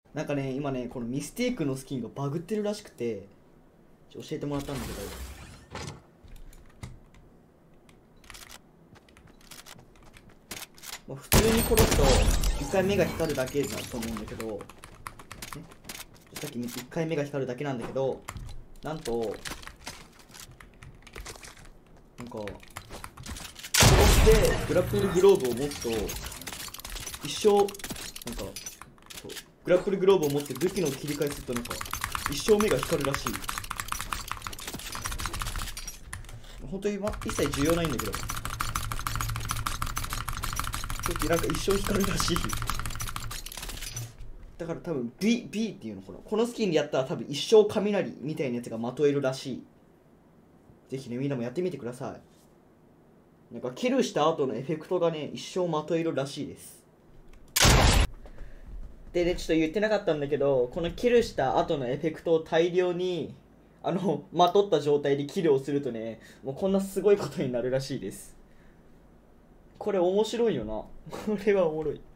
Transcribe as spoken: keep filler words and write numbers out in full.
なんかね今ねこのミスティークのスキンがバグってるらしくて教えてもらったんだけど、まあ、普通に殺すといっかい目が光るだけだと思うんだけど、ね、さっきいっかい目が光るだけなんだけど、なんとなんかこうしてグラップルグローブを持つと一生なんかそうグラップルグローブを持って武器の切り替えするとなんか一生目が光るらしい。本当に、ま、一切重要ないんだけどなんか一生光るらしい。だから多分 B, B っていうのかな、このスキンでやったら多分一生雷みたいなやつがまとえるらしい。ぜひねみんなもやってみてください。なんかキルした後のエフェクトがね一生まとえるらしいです。でねちょっと言ってなかったんだけど、このキルした後のエフェクトを大量にあのまとった状態でキルをするとねもうこんなすごいことになるらしいです。これ面白いよなこれはおもろい。